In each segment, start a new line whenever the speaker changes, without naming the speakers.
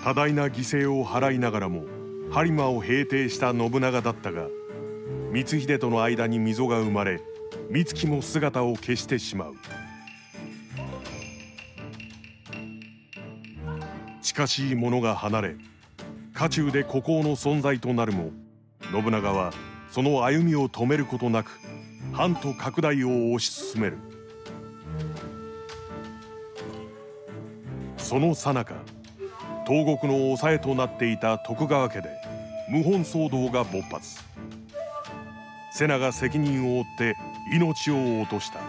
多大な犠牲を払いながらも播磨を平定した信長だったが、光秀との間に溝が生まれ、美月も姿を消してしまう。近しい者が離れ、家中で孤高の存在となるも、信長はその歩みを止めることなく藩と拡大を推し進める。その最中、東国の抑えとなっていた徳川家で謀反騒動が勃発。瀬名が責任を負って命を落とした。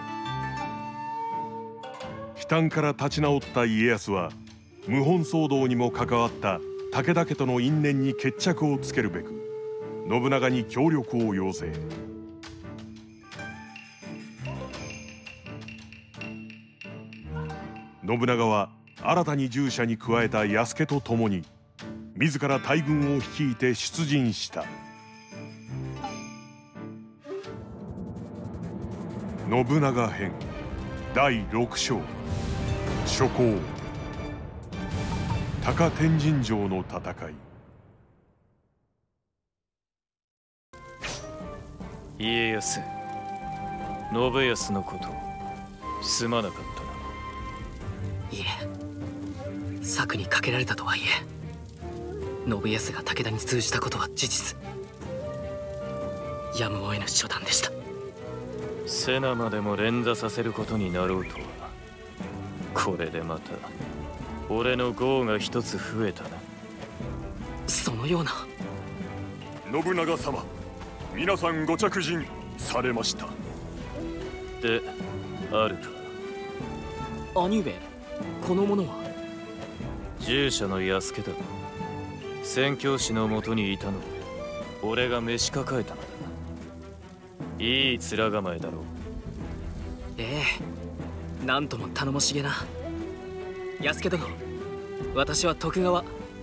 悲嘆から立ち直った家康は、謀反騒動にも関わった武田家との因縁に決着をつけるべく信長に協力を要請。信長は新たに従者に加えた弥助と共に自ら大軍を率いて出陣した。信長編第6章、初行。高天神城の戦い。
家康、信康のことすまなかったな。
いえ、策にかけられたとはいえ、信康が武田に通じたことは事実。やむを得ぬ手段でした。
瀬名までも連座させることになろうとは。これでまた俺の業が一つ増えたな。
そのような。
信長様、皆さんご着陣されました。
であるか。
兄上、この者は。
従者の弥助だ。宣教師のもとにいたので俺が召し抱えたのだ。いい面構えだろう。
ええ、なんとも頼もしげな。弥助殿、私は徳川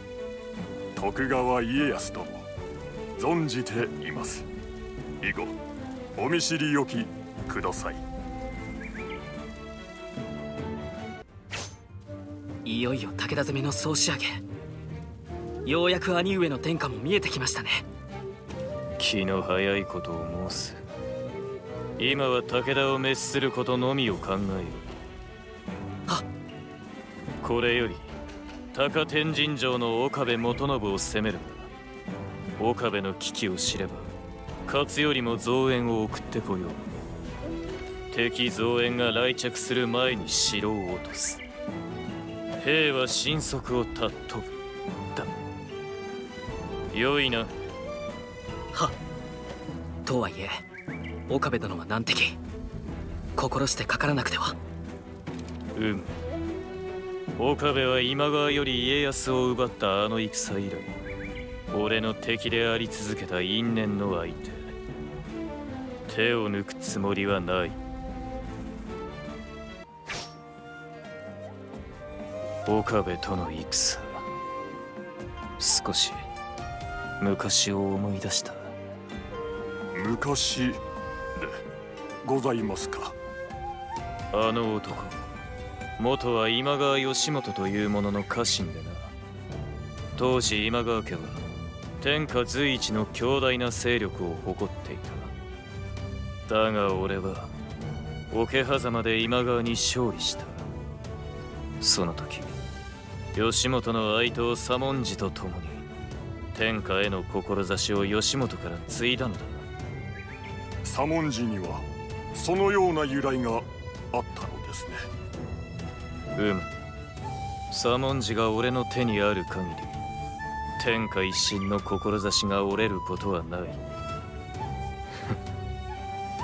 家康殿、存じています。以後お見知りおきください。
いよいよ武田攻めの総仕上げ。ようやく兄上の天下も見えてきましたね。
気の早いことを申す。今は武田を滅することのみを考えよ。
はっ。
これより高天神城の岡部元信を攻めるが、岡部の危機を知れば勝頼も増援を送ってこよう。敵増援が来着する前に城を落とす。兵は神速を尊ぶだ。良いな。
はっ。とはいえ岡部殿は難敵。心してかからなくては。
岡部は今川より家康を奪ったあの戦以来、俺の敵であり続けた因縁の相手。手を抜くつもりはない。岡部との戦、少し昔を思い出した。
昔でございますか。
あの男、元は今川義元というものの家臣でな。当時今川家は天下随一の強大な勢力を誇っていた。だが俺は桶狭間で今川に勝利した。その時義元の愛刀左文字と共に天下への志を義元から継いだのだ。
左文字にはそのような由来があったのですね。
左文字が俺の手にある限り、天下一新の志が折れることはない。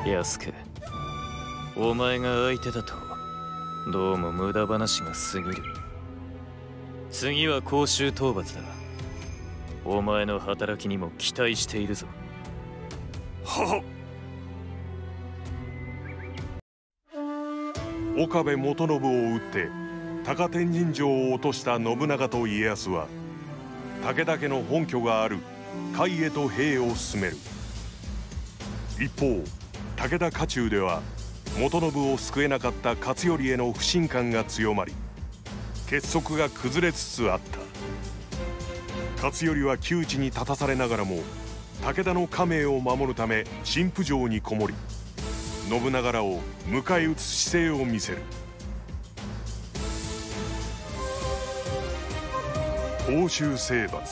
弥助、お前が相手だとどうも無駄話が過ぎる。次は甲州討伐だ。お前の働きにも期待しているぞ。
はっ。
岡部元信を討って高天神城を落とした信長と家康は、武田家の本拠がある甲斐へと兵を進める。一方武田家中では元信を救えなかった勝頼への不信感が強まり、結束が崩れつつあった。 勝頼は窮地に立たされながらも武田の家名を守るため新府城にこもり、信長らを迎え撃つ姿勢を見せる。甲州征伐。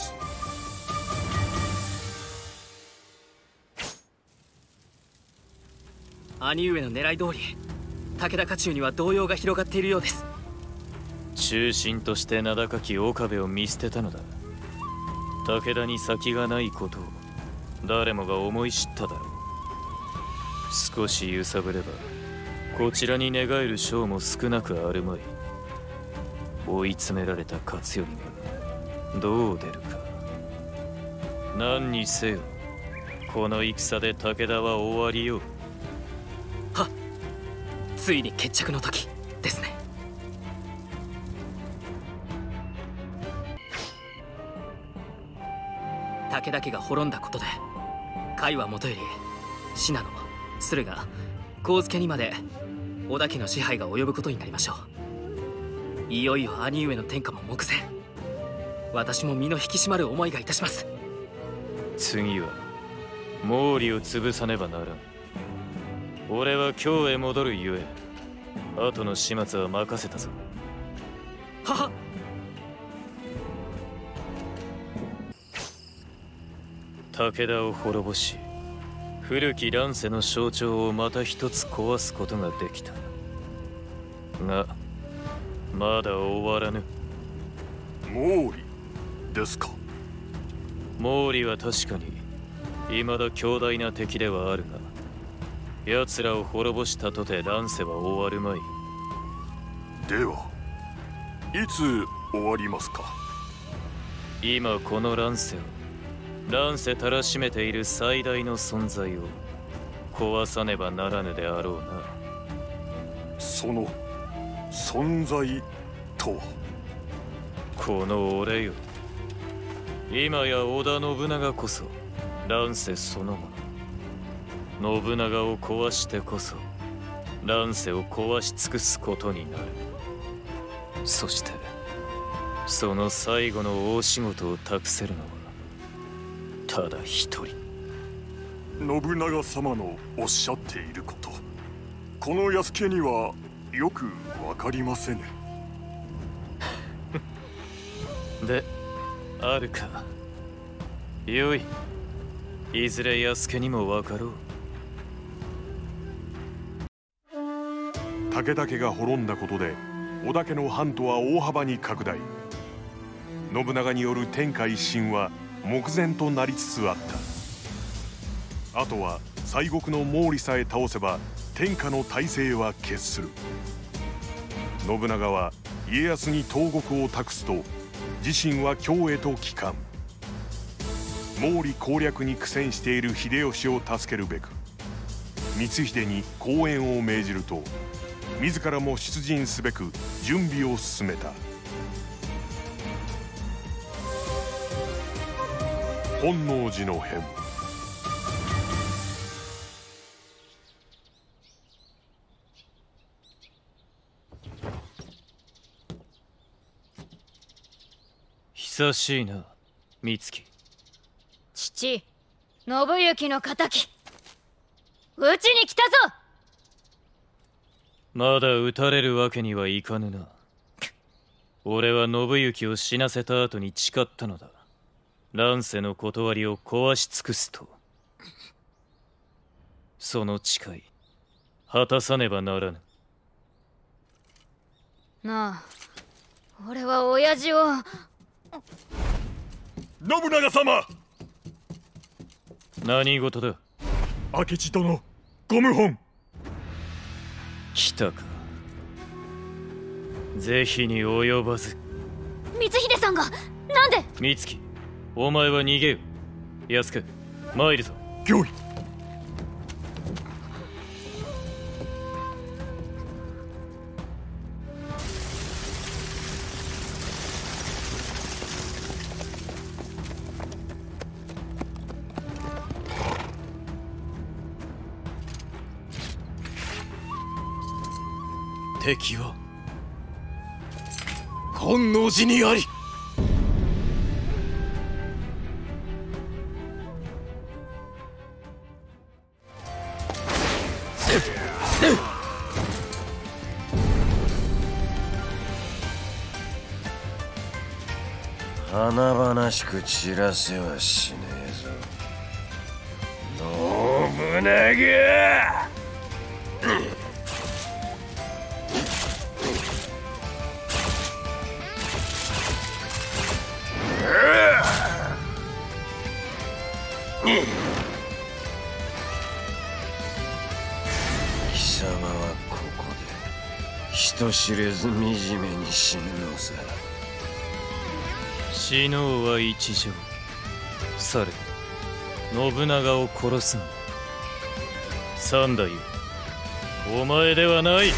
兄上の狙い通り、武田家中には動揺が広がっているようです。
中心として名高き岡部を見捨てたのだ。武田に先がないことを誰もが思い知っただろう。少し揺さぶればこちらに寝返る将も少なくあるまい。追い詰められた勝頼がどう出るか。何にせよこの戦で武田は終わりよ。
はっ、ついに決着の時ですね。武田家が滅んだことで甲斐はもとより信濃、駿河、上野にまで織田家の支配が及ぶことになりましょう。いよいよ兄上の天下も目前。私も身の引き締まる思いがいたします。
次は毛利を潰さねばならん。俺は京へ戻るゆえ後の始末は任せたぞ。
ははっ。
武田を滅ぼし古き乱世の象徴をまた一つ壊すことができたが、まだ終わらぬ。
毛利ですか。
毛利は確かに未だ強大な敵ではあるが、奴らを滅ぼしたとて乱世は終わるまい。
ではいつ終わりますか。
今この乱世を乱世たらしめている最大の存在を壊さねばならぬであろうな。
その存在とは。
この俺よ。今や織田信長こそ乱世そのもの。信長を壊してこそ乱世を壊し尽くすことになる。そしてその最後の大仕事を託せるのはただ一人。
信長様のおっしゃっていること、この安家にはよくわかりませね。
であるか。よい、いずれ安家にもわかろう。
武田家が滅んだことで織田家の藩とは大幅に拡大。信長による天下一新は目前となりつつあった。あとは西国の毛利さえ倒せば天下の大勢は決する。信長は家康に東国を託すと自身は京へと帰還。毛利攻略に苦戦している秀吉を助けるべく光秀に講演を命じると、自らも出陣すべく準備を進めた。本能寺の変。
久しいな、美月。
父、信行の仇、討ちに来たぞ。
まだ撃たれるわけにはいかぬな。俺は信行を死なせた後に誓ったのだ。乱世の断りを壊し尽くすと。その誓い果たさねばならぬ。
なあ、俺は親父を。
信長様。
何事だ。
明智殿、ご謀反。
来たか。是非に及ばず。
光秀さんがなんで。
美月、お前は逃げよ。安家、参るぞ。
御意。
敵は本能寺にあり。 華々しく散らせはしねえぞ信長。貴様はここで人知れず惨めに死ぬのさ。
死のうは一条。されど信長を殺すのは三太夫、お前ではない。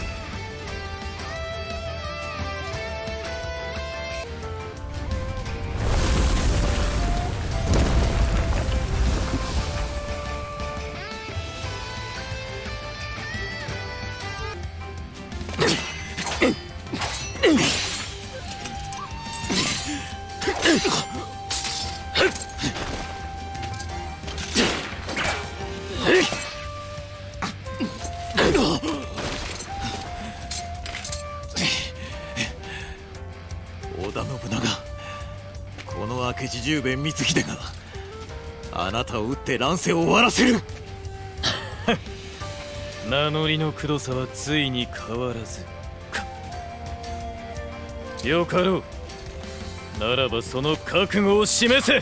織田信長、この明智十兵衛光秀があなたを撃って乱世を終わらせる。
名乗りのくどさはついに変わらずか。よかろう。ならばその覚悟を示せ。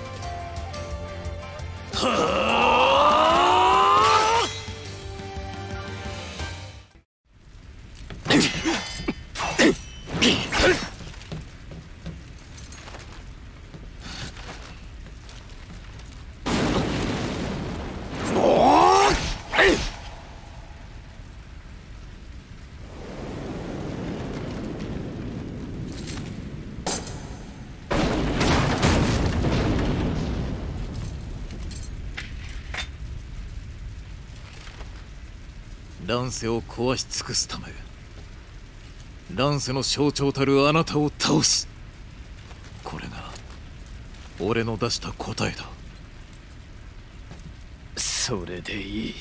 乱世を壊し尽くすため、乱世の象徴たるあなたを倒す。これが俺の出した答えだ。
それでいい。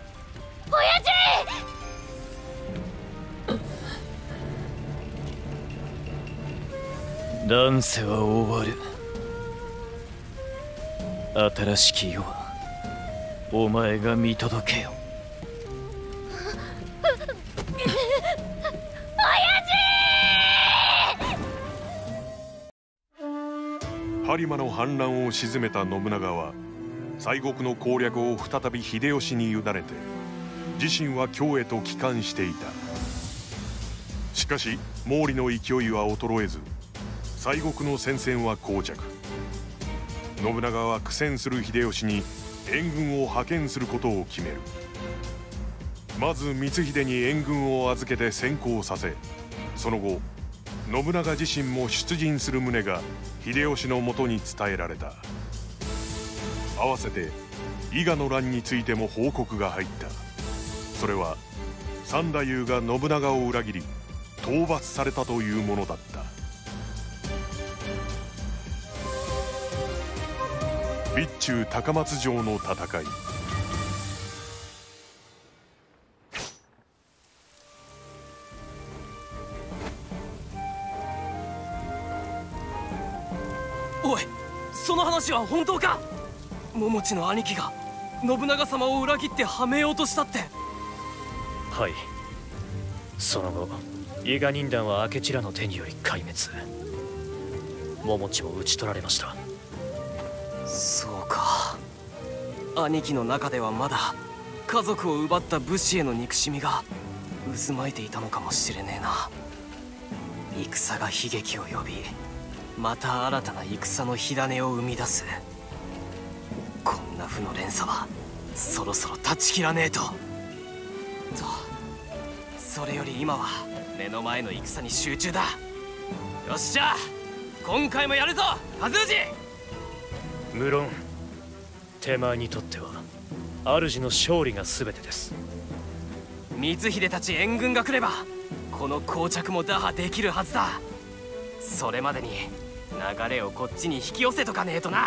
親父！乱世は終わる。新しき世はお前が見届けよ。
播磨の反乱を鎮めた信長は西国の攻略を再び秀吉に委ねて自身は京へと帰還していた。しかし毛利の勢いは衰えず西国の戦線は膠着。信長は苦戦する秀吉に援軍を派遣することを決める。まず光秀に援軍を預けて先行させ、その後信長自身も出陣する旨が秀吉のもとに伝えられた。合わせて伊賀の乱についても報告が入った。それは三太夫が信長を裏切り討伐されたというものだった。備中高松城の戦い。
おい、その話は本当か？桃地の兄貴が信長様を裏切ってはめようとしたって。
はい。その後伊賀忍団は明智らの手により壊滅。桃地も討ち取られました。
そうか。兄貴の中ではまだ家族を奪った武士への憎しみが渦巻いていたのかもしれねえな。戦が悲劇を呼び、また新たな戦の火種を生み出す。こんな負の連鎖はそろそろ断ち切らねえと。それより今は目の前の戦に集中だ。よっしゃ、今回もやるぞ和氏。
無論手前にとっては主の勝利が全てです。
光秀たち援軍が来ればこの膠着も打破できるはずだ。それまでに流れをこっちに引き寄せとかねえとな。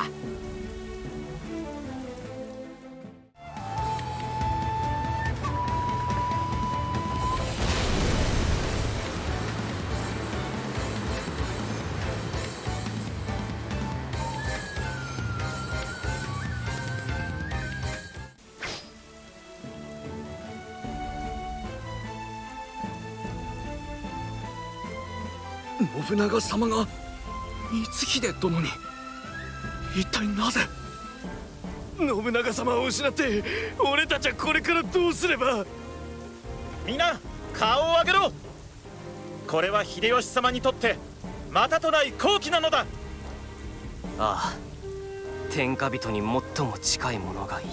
信長様が光秀殿に。一体なぜ？
信長様を失って俺たちはこれからどうすれば。
みんな顔を上げろ。これは秀吉様にとってまたとない好機なのだ。
ああ、天下人に最も近い者が言った。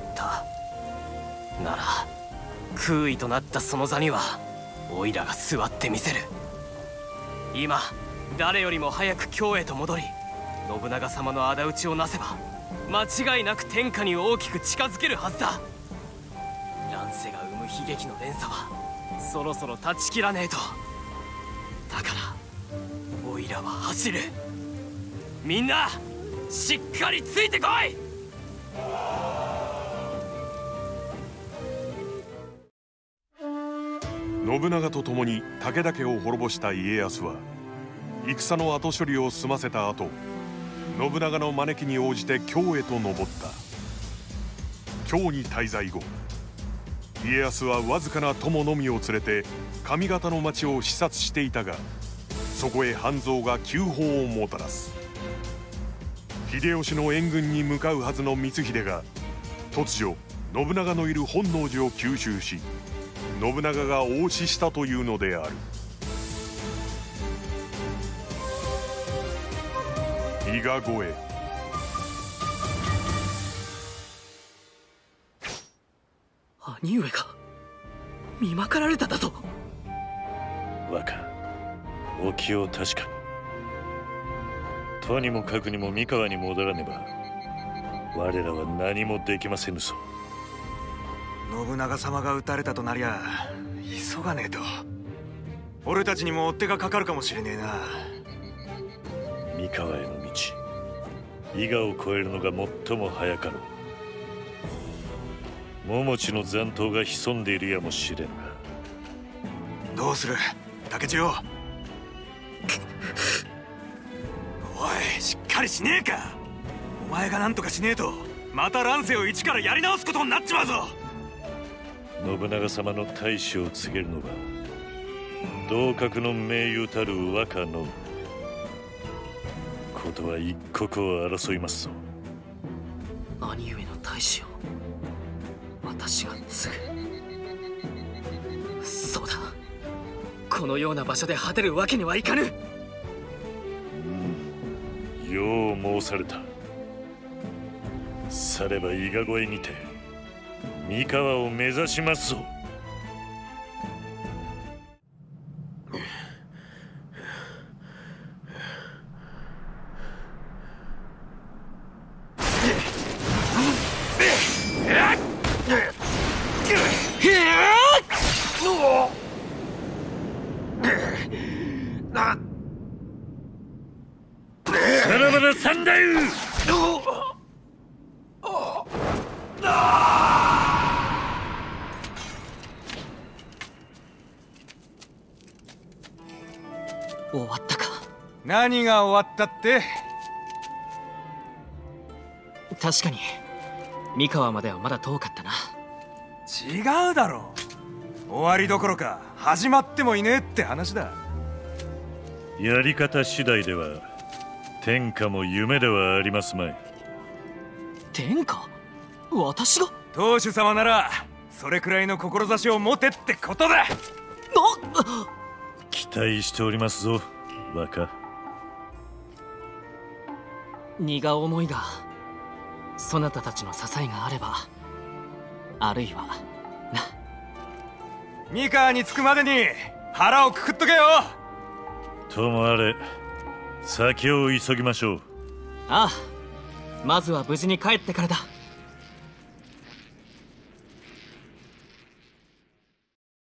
なら空位となったその座にはオイラが座ってみせる。今誰よりも早く京へと戻り、信長様の仇討ちをなせば間違いなく天下に大きく近づけるはずだ。乱世が生む悲劇の連鎖はそろそろ断ち切らねえと。だからオイラは走る。みんなしっかりついてこい。
信長と共に武田家を滅ぼした家康は戦の後処理を済ませた後、信長の招きに応じて京へと登った。京に滞在後、家康はわずかな友のみを連れて上方の町を視察していたが、そこへ半蔵が急報をもたらす。秀吉の援軍に向かうはずの光秀が突如信長のいる本能寺を急襲し、信長が応死したというのである。伊賀越え。
兄上が見まかられただと。
若、お気を確かに。とにもかくにも三河に戻らねば我らは何もできませぬぞ。
信長様が討たれたとなりゃ急がねえと。俺たちにも追っ手がかかるかもしれねえな。
三河への道、伊賀を越えるのが最も早かろう。桃地の残党が潜んでいるやもしれんが。
どうする竹千代。おい、しっかりしねえか。お前が何とかしねえとまた乱世を一からやり直すことになっちまうぞ。
信長様の大志を告げるのは同格の盟友たる若のことは一刻を争いますぞ。
兄上の大志を私が継ぐ。そうだ、このような場所で果てるわけにはいかぬ。
よう申された。されば伊賀越えにて三河を目指しますぞ。さらばだ三太夫。
終わったか。
何が終わったって。
確かに三河まではまだ遠かったな。
違うだろう。終わりどころか始まってもいねえって話だ。
やり方次第では天下も夢ではありますまい。
天下？私が？
当主様ならそれくらいの志を持てってことだ。
期待しておりますぞ若。
荷が重いがそなたたちの支えがあれば、あるいはな。
三河に着くまでに腹をくくっとけよ。
ともあれ先を急ぎましょう。
ああ、まずは無事に帰ってからだ。